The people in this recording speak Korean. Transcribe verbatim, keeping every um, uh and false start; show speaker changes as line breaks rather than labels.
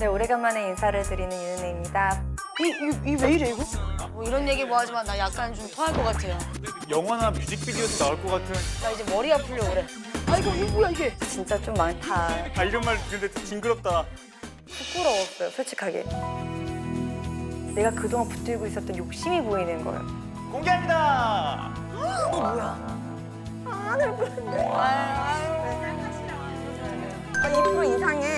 네, 오래간만에 인사를 드리는 윤은혜입니다.
이 왜 이래 이거? 뭐 이런 얘기 뭐 하지만 나 약간 좀 토할 것 같아요.
영화나 뮤직비디오에서 나올 것 같은.
나 이제 머리 아프려고 그래. 아 이거 이거 뭐야 이게?
진짜 좀 많다.
아 이런 말 근데 징그럽다.
부끄러웠어요, 솔직하게. 내가 그동안 붙들고 있었던 욕심이 보이는 거예요.
공개합니다.
어 뭐야?
아, 이 프로 이상해.